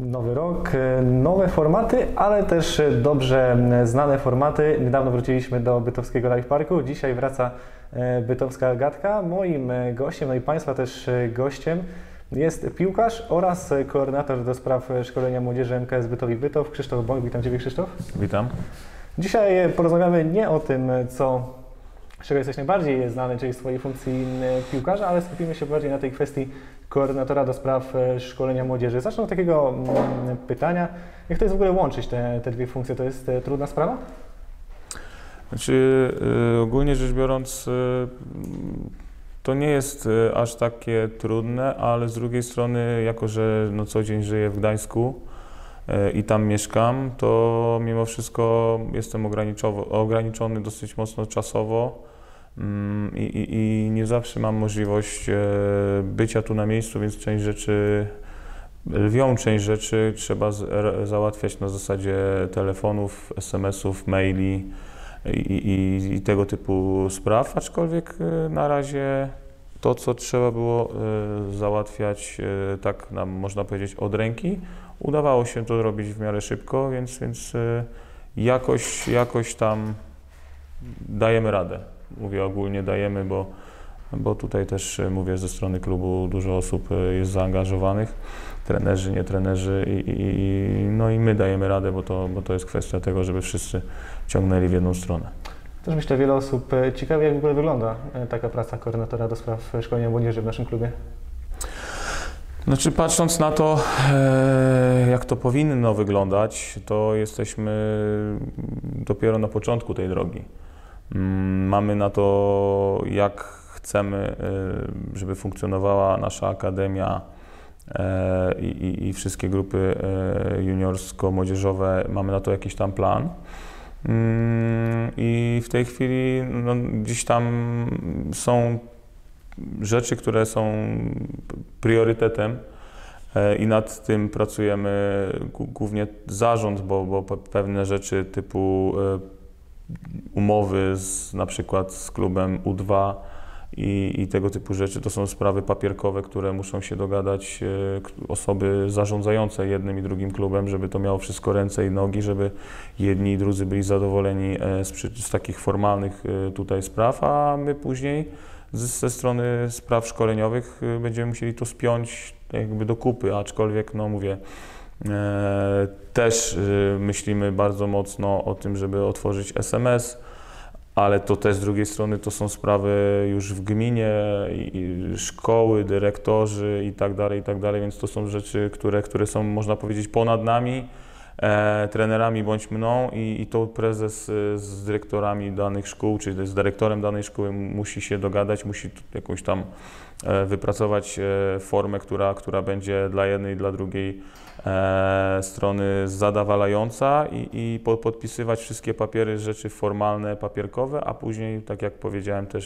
Nowy rok, nowe formaty, ale też dobrze znane formaty. Niedawno wróciliśmy do Bytowskiego Live Parku. Dzisiaj wraca Bytowska Gadka. Moim gościem, no i Państwa też gościem jest piłkarz oraz koordynator do spraw szkolenia młodzieży MKS Bytowi Bytow, Krzysztof Bąk. Witam Ciebie, Krzysztof. Witam. Dzisiaj porozmawiamy nie o tym, z czego jesteś najbardziej znany, czyli swojej funkcji piłkarza, ale skupimy się bardziej na tej kwestii koordynatora do spraw szkolenia młodzieży. Zacznę od takiego pytania. Jak to jest w ogóle łączyć te dwie funkcje? To jest trudna sprawa? Znaczy, ogólnie rzecz biorąc, to nie jest aż takie trudne, ale z drugiej strony, jako że no, co dzień żyję w Gdańsku i tam mieszkam, to mimo wszystko jestem ograniczony dosyć mocno czasowo i nie zawsze mam możliwość bycia tu na miejscu, więc lwią część rzeczy trzeba załatwiać na zasadzie telefonów, SMS-ów, maili i tego typu spraw, aczkolwiek na razie to, co trzeba było załatwiać, tak nam można powiedzieć od ręki, udawało się to robić w miarę szybko, więc jakoś tam dajemy radę. Mówię ogólnie dajemy, bo tutaj też mówię ze strony klubu dużo osób jest zaangażowanych, trenerzy, nie trenerzy no i my dajemy radę, bo to jest kwestia tego, żeby wszyscy ciągnęli w jedną stronę. Też myślę, wiele osób ciekawie, jak w ogóle wygląda taka praca koordynatora do spraw szkolenia młodzieży w naszym klubie. Znaczy, patrząc na to, jak to powinno wyglądać, to jesteśmy dopiero na początku tej drogi. Mamy na to, jak chcemy, żeby funkcjonowała nasza akademia i wszystkie grupy juniorsko-młodzieżowe, mamy na to jakiś tam plan. I w tej chwili no, gdzieś tam są rzeczy, które są priorytetem i nad tym pracujemy głównie zarząd, bo pewne rzeczy typu umowy na przykład z klubem U2 i tego typu rzeczy to są sprawy papierkowe, które muszą się dogadać osoby zarządzające jednym i drugim klubem, żeby to miało wszystko ręce i nogi, żeby jedni i drudzy byli zadowoleni z takich formalnych tutaj spraw, a my później ze strony spraw szkoleniowych będziemy musieli to spiąć jakby do kupy, aczkolwiek no mówię, też myślimy bardzo mocno o tym, żeby otworzyć SMS, ale to też z drugiej strony to są sprawy już w gminie, szkoły, dyrektorzy i tak dalej, więc to są rzeczy, które są, można powiedzieć, ponad nami, trenerami bądź mną i to prezes z dyrektorami danych szkół, czy z dyrektorem danej szkoły musi się dogadać, musi jakąś tam wypracować formę, która będzie dla jednej i dla drugiej strony zadowalająca i podpisywać wszystkie papiery, rzeczy formalne, papierkowe, a później, tak jak powiedziałem, też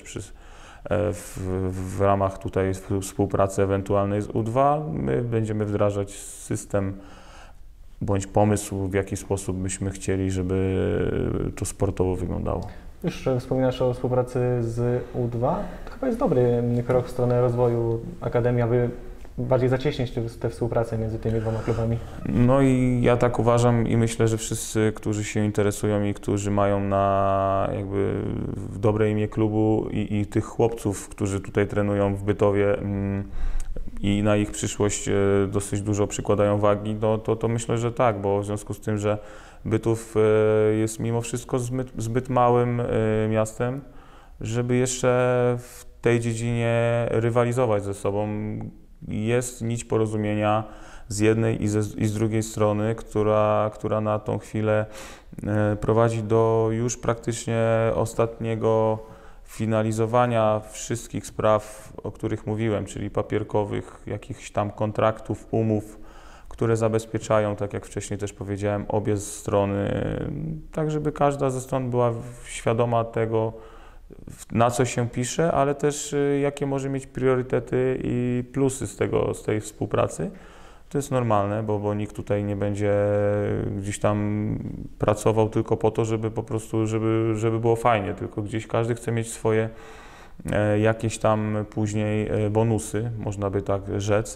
w ramach tutaj współpracy ewentualnej z U2 my będziemy wdrażać system bądź pomysł, w jaki sposób byśmy chcieli, żeby to sportowo wyglądało. Już wspominasz o współpracy z U2. To chyba jest dobry krok w stronę rozwoju akademii, aby bardziej zacieśnić tę współpracę między tymi dwoma klubami. No i ja tak uważam i myślę, że wszyscy, którzy się interesują i którzy mają na jakby w dobre imię klubu i tych chłopców, którzy tutaj trenują w Bytowie i na ich przyszłość dosyć dużo przykładają wagi, to myślę, że tak, bo w związku z tym, że Bytów jest mimo wszystko zbyt małym miastem, żeby jeszcze w tej dziedzinie rywalizować ze sobą. Jest nić porozumienia z jednej i z drugiej strony, która na tą chwilę prowadzi do już praktycznie ostatniego finalizowania wszystkich spraw, o których mówiłem, czyli papierkowych, jakichś tam kontraktów, umów, które zabezpieczają, tak jak wcześniej też powiedziałem, obie strony, tak żeby każda ze stron była świadoma tego, na co się pisze, ale też jakie może mieć priorytety i plusy z tej współpracy. To jest normalne, bo nikt tutaj nie będzie gdzieś tam pracował tylko po to, żeby po prostu, żeby było fajnie, tylko gdzieś każdy chce mieć swoje jakieś tam później bonusy, można by tak rzec.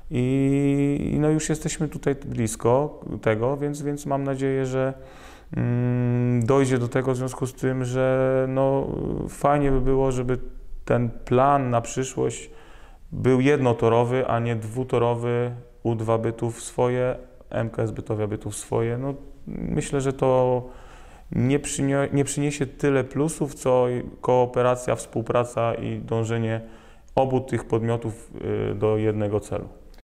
i no już jesteśmy tutaj blisko tego, więc mam nadzieję, że dojdzie do tego w związku z tym, że no, fajnie by było, żeby ten plan na przyszłość był jednotorowy, a nie dwutorowy. U2 Bytów swoje, MKS Bytowia Bytów swoje. No, myślę, że to nie przyniesie tyle plusów, co kooperacja, współpraca i dążenie obu tych podmiotów do jednego celu.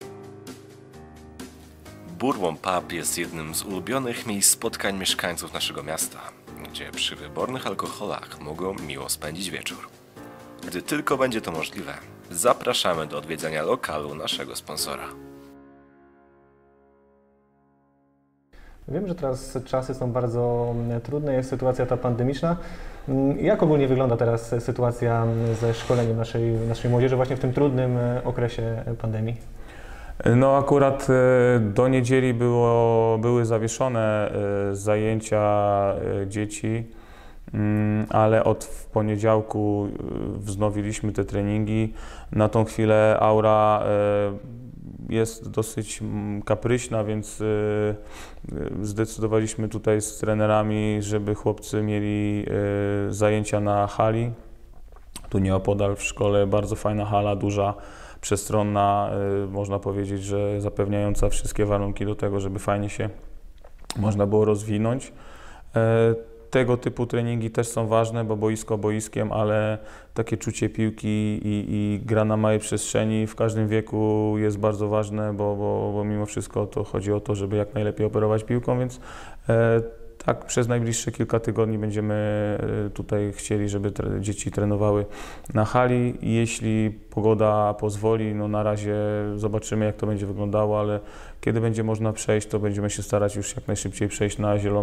Burłom Pub jest jednym z ulubionych miejsc spotkań mieszkańców naszego miasta, gdzie przy wybornych alkoholach mogą miło spędzić wieczór. Gdy tylko będzie to możliwe, zapraszamy do odwiedzenia lokalu naszego sponsora. Wiem, że teraz czasy są bardzo trudne, jest sytuacja ta pandemiczna. Jak ogólnie wygląda teraz sytuacja ze szkoleniem naszej młodzieży właśnie w tym trudnym okresie pandemii? No akurat do niedzieli były zawieszone zajęcia dzieci, ale od poniedziałku wznowiliśmy te treningi. Na tą chwilę aura jest dosyć kapryśna, więc zdecydowaliśmy tutaj z trenerami, żeby chłopcy mieli zajęcia na hali. Tu nieopodal w szkole bardzo fajna hala, duża, przestronna, można powiedzieć, że zapewniająca wszystkie warunki do tego, żeby fajnie się można było rozwinąć. Tego typu treningi też są ważne, bo boisko boiskiem, ale takie czucie piłki i gra na małej przestrzeni w każdym wieku jest bardzo ważne, bo mimo wszystko to chodzi o to, żeby jak najlepiej operować piłką, więc tak przez najbliższe kilka tygodni będziemy tutaj chcieli, żeby dzieci trenowały na hali. Jeśli pogoda pozwoli, no na razie zobaczymy, jak to będzie wyglądało, ale kiedy będzie można przejść, to będziemy się starać już jak najszybciej przejść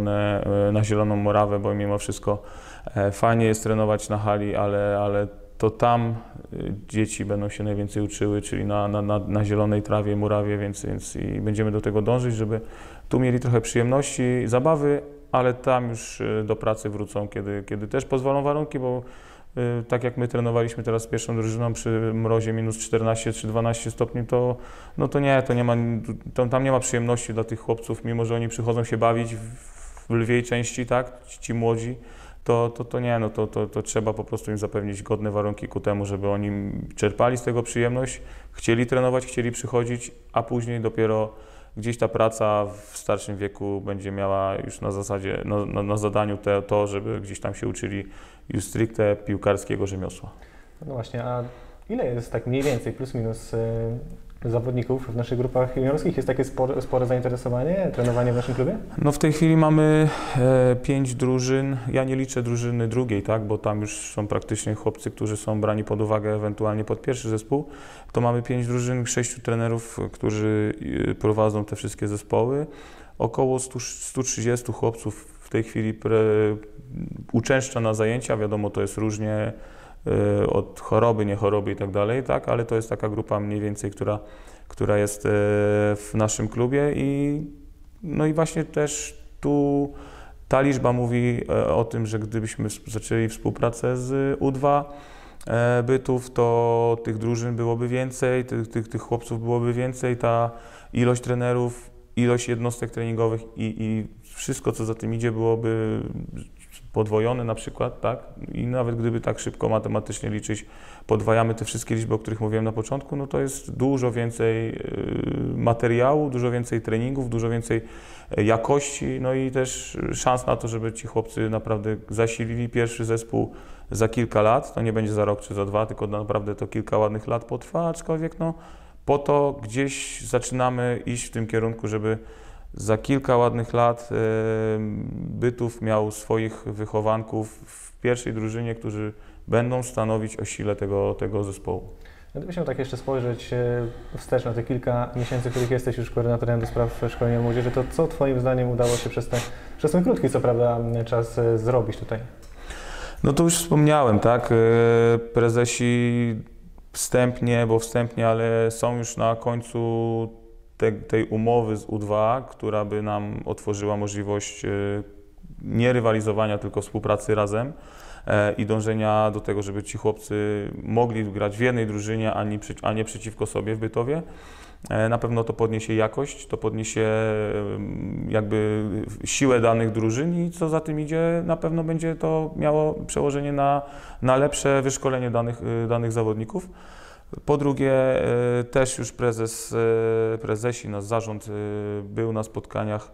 na zieloną murawę, bo mimo wszystko fajnie jest trenować na hali, ale to tam dzieci będą się najwięcej uczyły, czyli na zielonej trawie, murawie, więc i będziemy do tego dążyć, żeby tu mieli trochę przyjemności, zabawy, ale tam już do pracy wrócą, kiedy też pozwolą warunki, bo tak jak my trenowaliśmy teraz z pierwszą drużyną przy mrozie minus 14 czy 12 stopni, to nie ma, tam nie ma przyjemności dla tych chłopców, mimo że oni przychodzą się bawić w lwiej części, tak, ci młodzi, to trzeba po prostu im zapewnić godne warunki ku temu, żeby oni czerpali z tego przyjemność, chcieli trenować, chcieli przychodzić, a później dopiero gdzieś ta praca w starszym wieku będzie miała już na zasadzie, na zadaniu to, żeby gdzieś tam się uczyli już stricte piłkarskiego rzemiosła. No właśnie, a ile jest tak mniej więcej, plus minus zawodników w naszych grupach juniorskich? Jest takie spore zainteresowanie trenowaniem w naszym klubie? No w tej chwili mamy 5 drużyn. Ja nie liczę drużyny drugiej, tak, bo tam już są praktycznie chłopcy, którzy są brani pod uwagę ewentualnie pod pierwszy zespół. To mamy 5 drużyn, 6 trenerów, którzy prowadzą te wszystkie zespoły. Około 130 chłopców w tej chwili uczęszcza na zajęcia. Wiadomo, to jest różnie od choroby, nie choroby i tak dalej, tak, ale to jest taka grupa mniej więcej, która jest w naszym klubie no i właśnie też tu ta liczba mówi o tym, że gdybyśmy zaczęli współpracę z U2 Bytów, to tych drużyn byłoby więcej, tych chłopców byłoby więcej, ta ilość trenerów, ilość jednostek treningowych i wszystko, co za tym idzie, byłoby podwojone na przykład, tak? I nawet gdyby tak szybko matematycznie liczyć, podwajamy te wszystkie liczby, o których mówiłem na początku, no to jest dużo więcej materiału, dużo więcej treningów, dużo więcej jakości, no i też szans na to, żeby ci chłopcy naprawdę zasilili pierwszy zespół za kilka lat. To nie będzie za rok czy za 2, tylko naprawdę to kilka ładnych lat potrwa, aczkolwiek no po to gdzieś zaczynamy iść w tym kierunku, żeby za kilka ładnych lat Bytów miał swoich wychowanków w pierwszej drużynie, którzy będą stanowić o sile tego zespołu. Gdybyśmy tak jeszcze spojrzeć wstecz na te kilka miesięcy, w których jesteś już koordynatorem do spraw szkolenia młodzieży, to co Twoim zdaniem udało się przez ten krótki, co prawda, czas zrobić tutaj? No to już wspomniałem, tak? Prezesi wstępnie, ale są już na końcu tej umowy z U2, która by nam otworzyła możliwość nie rywalizowania, tylko współpracy razem. i dążenia do tego, żeby ci chłopcy mogli grać w jednej drużynie, a nie przeciwko sobie w Bytowie. Na pewno to podniesie jakość, to podniesie jakby siłę danych drużyn i co za tym idzie, na pewno będzie to miało przełożenie na lepsze wyszkolenie danych zawodników. Po drugie, też już prezesi, nasz zarząd był na spotkaniach,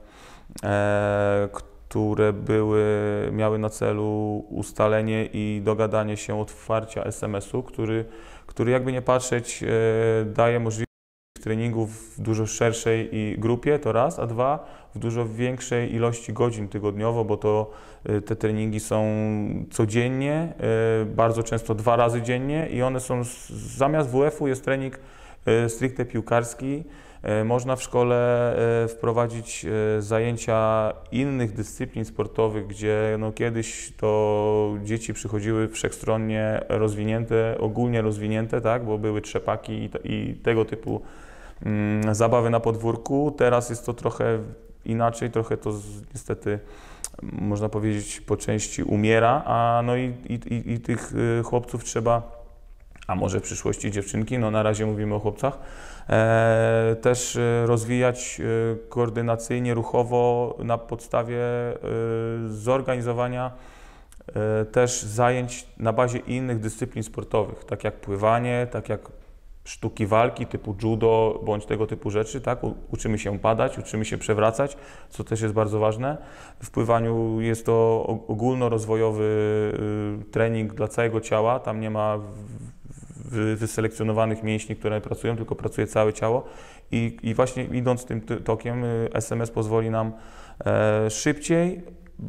które miały na celu ustalenie i dogadanie się otwarcia SMS-u, który jakby nie patrzeć daje możliwość treningów w dużo szerszej grupie, to raz, a dwa, w dużo większej ilości godzin tygodniowo, bo te treningi są codziennie, bardzo często 2 razy dziennie i one są, zamiast WF-u jest trening stricte piłkarski. Można w szkole wprowadzić zajęcia innych dyscyplin sportowych, gdzie no kiedyś to dzieci przychodziły wszechstronnie rozwinięte, ogólnie rozwinięte, tak, bo były trzepaki i tego typu zabawy na podwórku. Teraz jest to trochę inaczej, trochę to niestety można powiedzieć po części umiera, i tych chłopców trzeba, a może w przyszłości dziewczynki, no na razie mówimy o chłopcach, też rozwijać koordynacyjnie, ruchowo na podstawie zorganizowania też zajęć na bazie innych dyscyplin sportowych, tak jak pływanie, tak jak sztuki walki typu judo bądź tego typu rzeczy, tak? Uczymy się padać, uczymy się przewracać, co też jest bardzo ważne. W pływaniu jest to ogólnorozwojowy trening dla całego ciała, tam nie ma wyselekcjonowanych mięśni, które pracują, tylko pracuje całe ciało i właśnie idąc tym tokiem SMS pozwoli nam szybciej,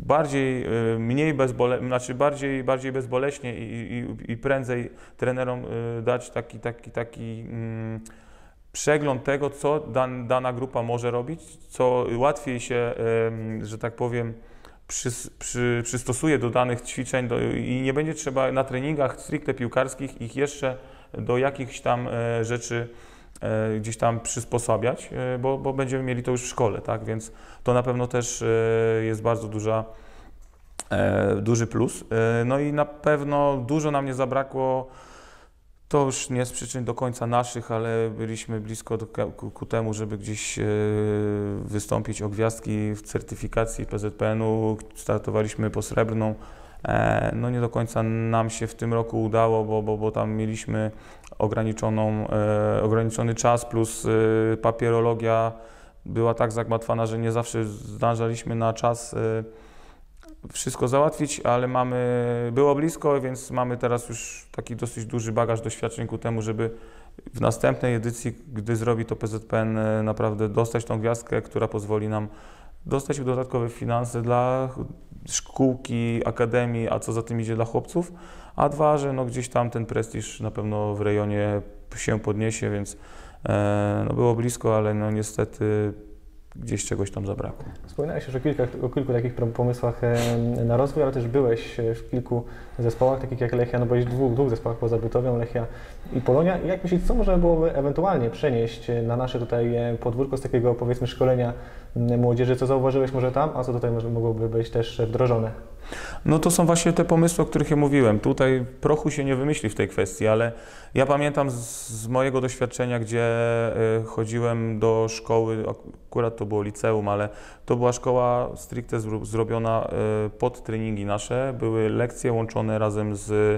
bardziej bezboleśnie i prędzej trenerom dać taki przegląd tego, co dana grupa może robić, co łatwiej się, że tak powiem, przystosuje do danych ćwiczeń i nie będzie trzeba na treningach stricte piłkarskich ich jeszcze do jakichś tam rzeczy gdzieś tam przysposabiać, bo będziemy mieli to już w szkole, tak? Więc to na pewno też jest bardzo duży plus. No i na pewno dużo nam nie zabrakło, to już nie z przyczyn do końca naszych, ale byliśmy blisko ku temu, żeby gdzieś wystąpić o gwiazdki w certyfikacji PZPN-u. Startowaliśmy po srebrną. No nie do końca nam się w tym roku udało, bo tam mieliśmy ograniczony czas, plus papierologia była tak zagmatwana, że nie zawsze zdążaliśmy na czas wszystko załatwić, ale było blisko, więc mamy teraz już taki dosyć duży bagaż doświadczeń ku temu, żeby w następnej edycji, gdy zrobi to PZPN, naprawdę dostać tą gwiazdkę, która pozwoli nam dostać dodatkowe finanse dla szkółki, akademii, a co za tym idzie dla chłopców, a dwa, że no gdzieś tam ten prestiż na pewno w rejonie się podniesie, więc no było blisko, ale no niestety gdzieś czegoś tam zabrakło. Wspominałeś już o kilku takich pomysłach na rozwój, ale też byłeś w kilku zespołach, takich jak Lechia, no byłeś w dwóch zespołach poza Bytowią, Lechia i Polonia. I jak myślisz, co można byłoby ewentualnie przenieść na nasze tutaj podwórko z takiego, powiedzmy, szkolenia młodzieży? Co zauważyłeś może tam, a co tutaj mogłoby być też wdrożone? No to są właśnie te pomysły, o których ja mówiłem. Tutaj prochu się nie wymyśli w tej kwestii, ale ja pamiętam z mojego doświadczenia, gdzie chodziłem do szkoły, akurat to było liceum, ale to była szkoła stricte zrobiona pod treningi nasze. Były lekcje łączone razem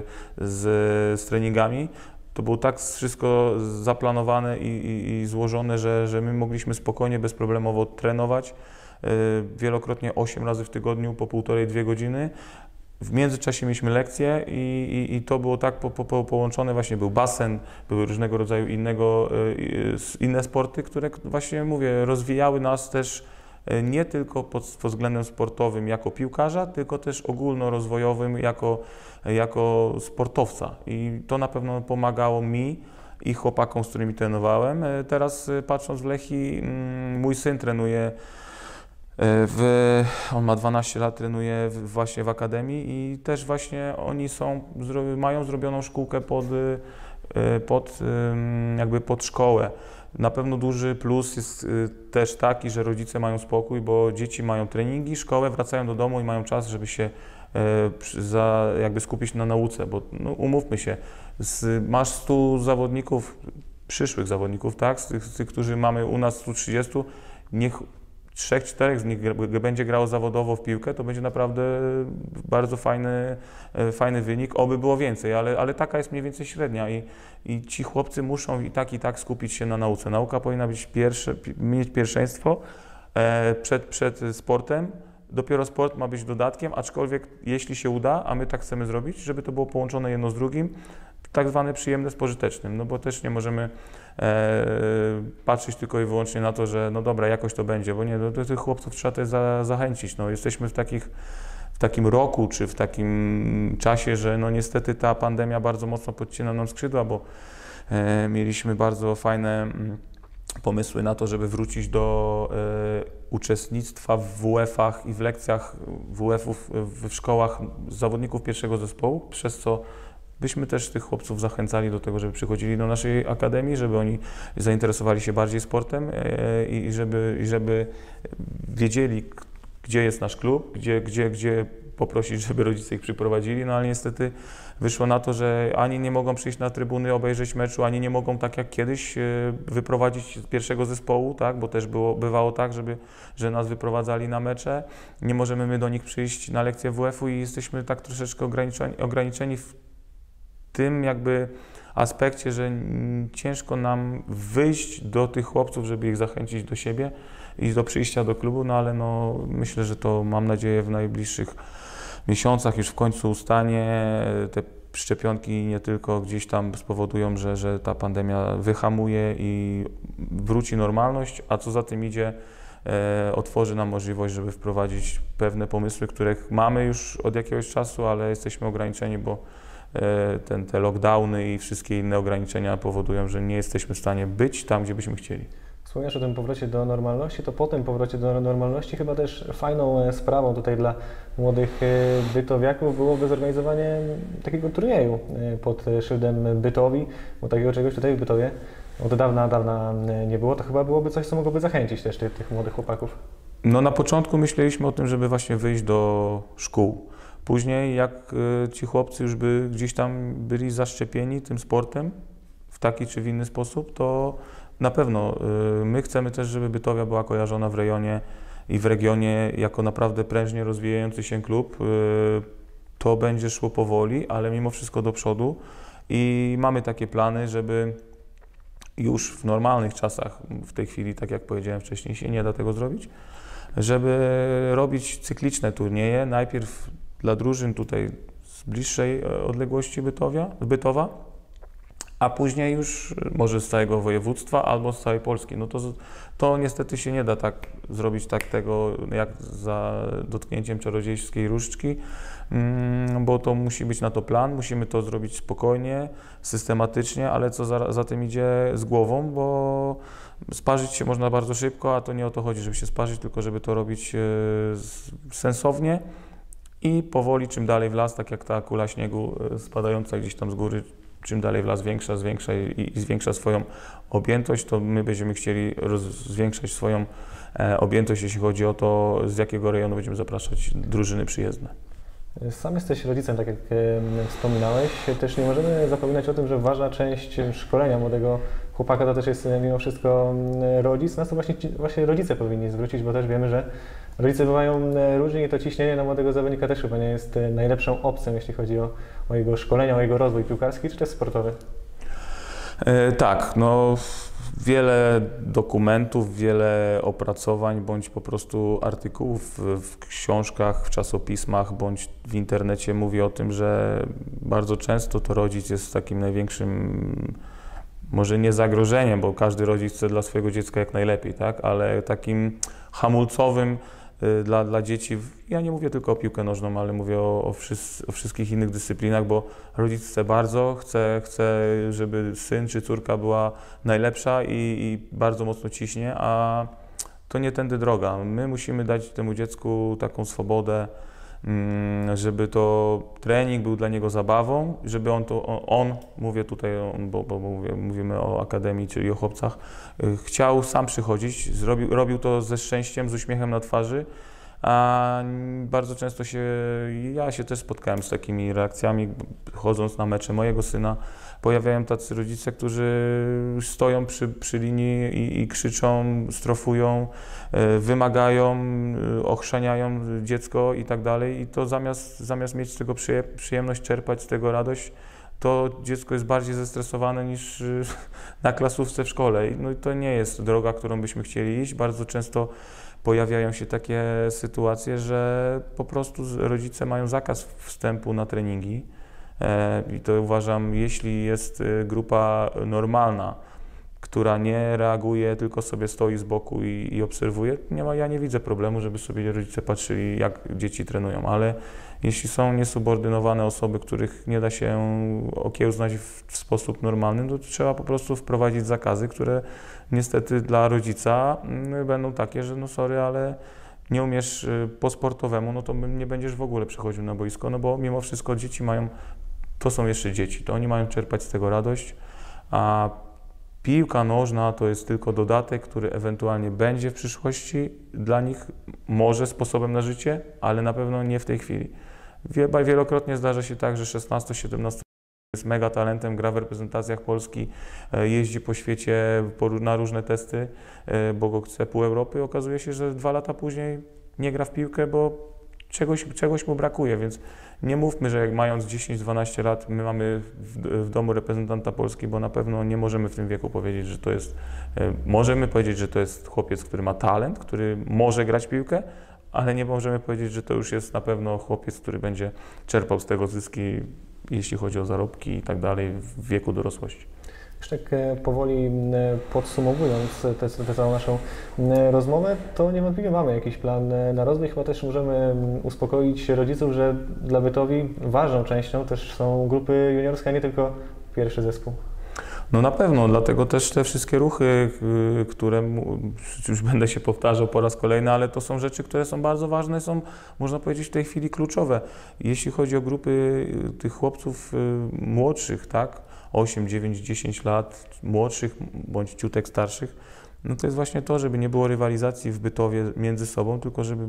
z treningami. To było tak wszystko zaplanowane i złożone, że my mogliśmy spokojnie, bezproblemowo trenować. Wielokrotnie 8 razy w tygodniu po 1,5–2 godziny. W międzyczasie mieliśmy lekcje i to było tak połączone, właśnie był basen, były różnego rodzaju inne sporty, które właśnie mówię, rozwijały nas też nie tylko pod względem sportowym jako piłkarza, tylko też ogólnorozwojowym jako sportowca i to na pewno pomagało mi i chłopakom, z którymi trenowałem. Teraz patrząc w Lechii, mój syn trenuje on ma 12 lat, trenuje właśnie w akademii i też właśnie oni mają zrobioną szkółkę pod szkołę. Na pewno duży plus jest też taki, że rodzice mają spokój, bo dzieci mają treningi, szkołę, wracają do domu i mają czas, żeby się jakby skupić na nauce, bo no, umówmy się, masz 100 zawodników, przyszłych zawodników, tak, z tych, którzy mamy u nas 130, niech 3-4 z nich będzie grało zawodowo w piłkę, to będzie naprawdę bardzo fajny wynik, oby było więcej, ale taka jest mniej więcej średnia i ci chłopcy muszą i tak skupić się na nauce. Nauka powinna mieć pierwszeństwo przed sportem, dopiero sport ma być dodatkiem, aczkolwiek jeśli się uda, a my tak chcemy zrobić, żeby to było połączone jedno z drugim, tak zwane przyjemne z pożytecznym, no bo też nie możemy patrzeć tylko i wyłącznie na to, że no dobra, jakoś to będzie, bo nie, do tych chłopców trzeba też zachęcić. No, jesteśmy w takim roku, czy w takim czasie, że no niestety ta pandemia bardzo mocno podcina nam skrzydła, bo mieliśmy bardzo fajne pomysły na to, żeby wrócić do uczestnictwa w WF-ach i w lekcjach WF-ów w szkołach zawodników pierwszego zespołu, przez co byśmy też tych chłopców zachęcali do tego, żeby przychodzili do naszej akademii, żeby oni zainteresowali się bardziej sportem i żeby wiedzieli, gdzie jest nasz klub, gdzie poprosić, żeby rodzice ich przyprowadzili, no ale niestety wyszło na to, że ani nie mogą przyjść na trybuny, obejrzeć meczu, ani nie mogą tak jak kiedyś wyprowadzić z pierwszego zespołu, tak, bo też bywało tak, że nas wyprowadzali na mecze, nie możemy my do nich przyjść na lekcję WF-u i jesteśmy tak troszeczkę ograniczeni w tym jakby aspekcie, że ciężko nam wyjść do tych chłopców, żeby ich zachęcić do siebie i do przyjścia do klubu, no ale no, myślę, że to mam nadzieję w najbliższych miesiącach już w końcu ustanie. Te szczepionki nie tylko gdzieś tam spowodują, że ta pandemia wyhamuje i wróci normalność, a co za tym idzie, otworzy nam możliwość, żeby wprowadzić pewne pomysły, których mamy już od jakiegoś czasu, ale jesteśmy ograniczeni, bo te lockdowny i wszystkie inne ograniczenia powodują, że nie jesteśmy w stanie być tam, gdzie byśmy chcieli. Wspomniałeś o tym powrocie do normalności, to po tym powrocie do normalności chyba też fajną sprawą tutaj dla młodych bytowiaków byłoby zorganizowanie takiego turnieju pod szyldem Bytowi, bo takiego czegoś tutaj w Bytowie od dawna nie było, to chyba byłoby coś, co mogłoby zachęcić też tych młodych chłopaków. No na początku myśleliśmy o tym, żeby właśnie wyjść do szkół. Później jak ci chłopcy już by gdzieś tam byli zaszczepieni tym sportem w taki czy w inny sposób, to na pewno my chcemy też, żeby Bytowia była kojarzona w rejonie i w regionie jako naprawdę prężnie rozwijający się klub. To będzie szło powoli, ale mimo wszystko do przodu i mamy takie plany, żeby już w normalnych czasach, w tej chwili, tak jak powiedziałem wcześniej, się nie da tego zrobić, żeby robić cykliczne turnieje, najpierw dla drużyn tutaj z bliższej odległości Bytowa, a później już może z całego województwa albo z całej Polski. No to niestety się nie da tak zrobić tego jak za dotknięciem czarodziejskiej różdżki, bo to musi być na to plan, musimy to zrobić spokojnie, systematycznie, ale co za tym idzie z głową, bo sparzyć się można bardzo szybko, a to nie o to chodzi, żeby się sparzyć, tylko żeby to robić sensownie i powoli, czym dalej w las, tak jak ta kula śniegu spadająca gdzieś tam z góry, czym dalej w las zwiększa i zwiększa swoją objętość, to my będziemy chcieli zwiększać swoją objętość, jeśli chodzi o to, z jakiego rejonu będziemy zapraszać drużyny przyjezdne. Sam jesteś rodzicem, tak jak wspominałeś. Też nie możemy zapominać o tym, że ważna część szkolenia młodego chłopaka to też jest mimo wszystko rodzic. Na to właśnie rodzice powinni zwrócić, bo też wiemy, że rodzice bywają różni i to ciśnienie na młodego zawodnika też chyba nie jest najlepszą opcją, jeśli chodzi o jego szkolenie, o jego rozwój piłkarski czy też sportowy. Tak, no wiele dokumentów, wiele opracowań bądź po prostu artykułów w książkach, w czasopismach bądź w internecie mówi o tym, że bardzo często to rodzic jest takim największym, może nie zagrożeniem, bo każdy rodzic chce dla swojego dziecka jak najlepiej, tak, ale takim hamulcowym dla dzieci, ja nie mówię tylko o piłkę nożną, ale mówię o wszystkich innych dyscyplinach, bo rodzic chce, żeby syn czy córka była najlepsza i bardzo mocno ciśnie, a to nie tędy droga. My musimy dać temu dziecku taką swobodę, żeby to trening był dla niego zabawą, żeby mówię tutaj, bo mówimy o akademii, czyli o chłopcach, chciał sam przychodzić, robił to ze szczęściem, z uśmiechem na twarzy, A bardzo często ja się też spotkałem z takimi reakcjami, chodząc na mecze mojego syna. Pojawiają tacy rodzice, którzy stoją przy linii i krzyczą, strofują, wymagają, ochrzaniają dziecko i tak dalej. I to zamiast mieć z tego przyjemność, czerpać z tego radość, to dziecko jest bardziej zestresowane niż na klasówce w szkole. No i to nie jest droga, którą byśmy chcieli iść. Bardzo często pojawiają się takie sytuacje, że po prostu rodzice mają zakaz wstępu na treningi. I to uważam, jeśli jest grupa normalna, która nie reaguje, tylko sobie stoi z boku i obserwuje, ja nie widzę problemu, żeby sobie rodzice patrzyli, jak dzieci trenują, ale jeśli są niesubordynowane osoby, których nie da się okiełznać w sposób normalny, to trzeba po prostu wprowadzić zakazy, które niestety dla rodzica będą takie, że no sorry, ale nie umiesz po sportowemu, no to nie będziesz w ogóle przechodził na boisko, no bo mimo wszystko dzieci to są jeszcze dzieci, to oni mają czerpać z tego radość, a piłka nożna to jest tylko dodatek, który ewentualnie będzie w przyszłości dla nich może sposobem na życie, ale na pewno nie w tej chwili. Wielokrotnie zdarza się tak, że 16-17 jest mega talentem, gra w reprezentacjach Polski, jeździ po świecie na różne testy, bo go chce pół Europy. Okazuje się, że 2 lata później nie gra w piłkę, bo czegoś mu brakuje, więc nie mówmy, że jak mając 10-12 lat my mamy w domu reprezentanta Polski, bo na pewno nie możemy w tym wieku powiedzieć, że to jest, możemy powiedzieć, że to jest chłopiec, który ma talent, który może grać piłkę, ale nie możemy powiedzieć, że to już jest na pewno chłopiec, który będzie czerpał z tego zyski, jeśli chodzi o zarobki i tak dalej w wieku dorosłości. Już tak powoli podsumowując tę całą naszą rozmowę, to niewątpliwie mamy jakiś plan na rozwój. Chyba też możemy uspokoić rodziców, że dla Bytowi ważną częścią też są grupy juniorskie, a nie tylko pierwszy zespół. No na pewno, dlatego też te wszystkie ruchy, które już będę się powtarzał po raz kolejny, ale to są rzeczy, które są bardzo ważne, są, można powiedzieć, w tej chwili kluczowe. Jeśli chodzi o grupy tych chłopców młodszych, tak, 8, 9, 10 lat, młodszych bądź ciutek starszych, no to jest właśnie to, żeby nie było rywalizacji w Bytowie między sobą, tylko żeby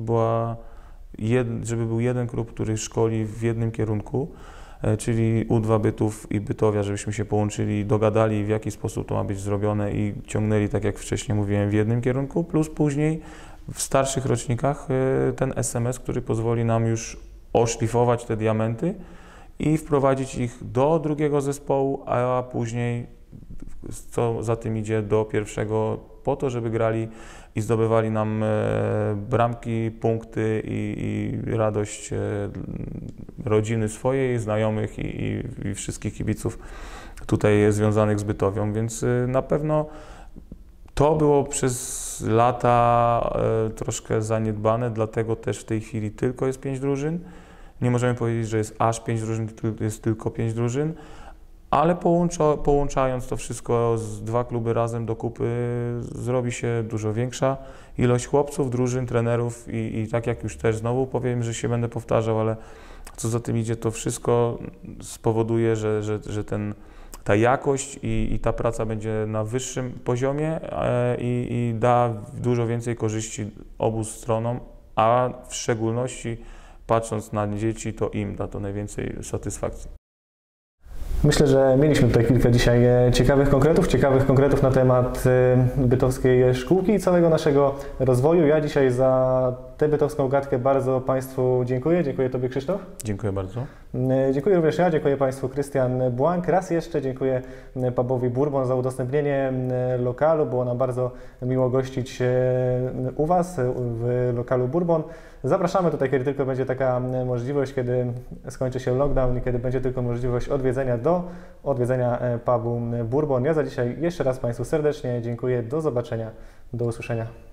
był jeden klub, który szkoli w jednym kierunku, czyli U2 Bytów i Bytowia, żebyśmy się połączyli, dogadali, w jaki sposób to ma być zrobione i ciągnęli, tak jak wcześniej mówiłem, w jednym kierunku, plus później w starszych rocznikach ten SMS, który pozwoli nam już oszlifować te diamenty i wprowadzić ich do drugiego zespołu, a później, co za tym idzie, do pierwszego, po to, żeby grali i zdobywali nam bramki, punkty i radość rodziny swojej, znajomych i wszystkich kibiców tutaj związanych z Bytowią, więc na pewno to było przez lata troszkę zaniedbane, dlatego też w tej chwili tylko jest 5 drużyn. Nie możemy powiedzieć, że jest aż 5 drużyn, jest tylko 5 drużyn, ale połączając to wszystko z 2 kluby razem do kupy, zrobi się dużo większa ilość chłopców, drużyn, trenerów i tak jak już też znowu powiem, że się będę powtarzał, ale co za tym idzie, to wszystko spowoduje, że ta jakość i ta praca będzie na wyższym poziomie i da dużo więcej korzyści obu stronom, a w szczególności patrząc na dzieci, to im da to najwięcej satysfakcji. Myślę, że mieliśmy tutaj kilka dzisiaj ciekawych konkretów na temat bytowskiej szkółki i całego naszego rozwoju. Ja dzisiaj za tę bytowską gadkę bardzo Państwu dziękuję. Dziękuję Tobie, Krzysztof. Dziękuję bardzo. Dziękuję również ja, dziękuję Państwu Krystian Błank. Raz jeszcze dziękuję pubowi Bourbon za udostępnienie lokalu. Było nam bardzo miło gościć u Was w lokalu Bourbon. Zapraszamy tutaj, kiedy tylko będzie taka możliwość, kiedy skończy się lockdown i kiedy będzie tylko możliwość odwiedzenia pubu Bourbon. Ja za dzisiaj jeszcze raz Państwu serdecznie dziękuję. Do zobaczenia, do usłyszenia.